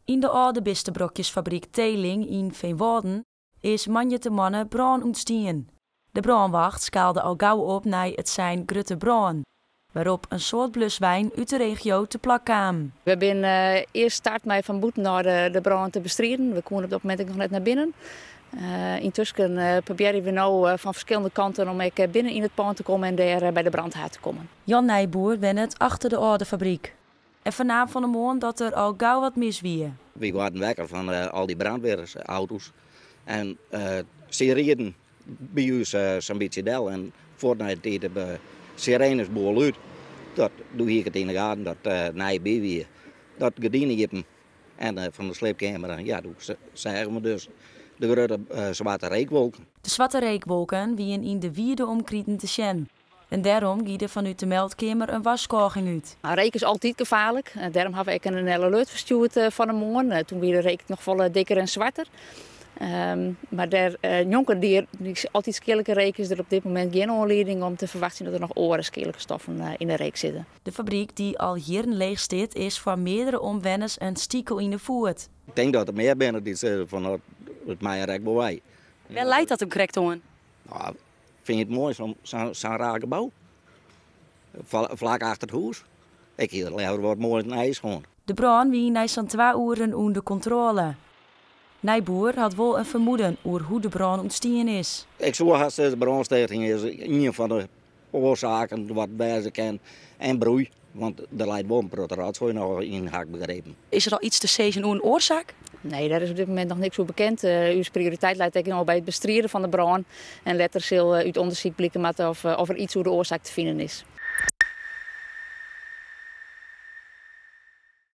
In de oude bistenbrokjesfabriek Teeling in Veenwouden is manjetemanne brand ontstien. De brandwacht skaalde al gauw op naar het zijn Grutte brand, waarop een soort bluswijn uit de regio te plak kwam. We hebben eerst start met van boeten naar de brand te bestrijden. We konden op dat moment nog net naar binnen. Intussen proberen we nu van verschillende kanten om binnen in het pand te komen en daar bij de brandhaard te komen. Jan Nijboer wen het achter de oude fabriek. En vanavond van de morgen dat er al gauw wat mis wie. We waren wekker van al die brandweersauto's. En ze reden bij ons zo'n beetje del. En voordat de sirenes boel uit, dat doe ik het in de gaten, dat nijbij weer. Dat gedienen jippen. En van de sleepkamer, ja, zeggen we dus de grote zwarte reekwolken. De zwarte reekwolken wien in de wierde omkrieten te zien. En daarom giet er vanuit de meldkamer een waskoging uit. Reek is altijd gevaarlijk. Daarom hebben we een alert verstuurd van de morgen. Toen werd de reek nog veel dikker en zwarter. Maar de jonker die altijd skierlijke reek is er op dit moment geen aanleiding om te verwachten dat er nog oren skierlijke stoffen in de reek zitten. De fabriek die al jaren leeg staat is voor meerdere omwenners een stiekel in de voet. Ik denk dat er meer binnen die zeggen van het Meijerrek bij. Waar leidt dat hem correct aan? Nou, vind je het mooi, zo'n raar gebouw? Vlak achter het huis. Ik hier liever wat mooi in het ijs gewoon. De brand wie na zo'n 2 uren onder controle. Nijboer had wel een vermoeden over hoe de brand ontstien is. Ik zou haast de brandstichting is een van de oorzaken wat wijzen kan en broei. Want er leidt wel een proteraat, zou je nog in haak begrepen. Is er al iets te zeggen over een oorzaak? Nee, daar is op dit moment nog niks over bekend. Uw prioriteit lijkt eigenlijk al bij het bestrijden van de brand. En later zal uit onderzoek blijken of er iets over de oorzaak te vinden is.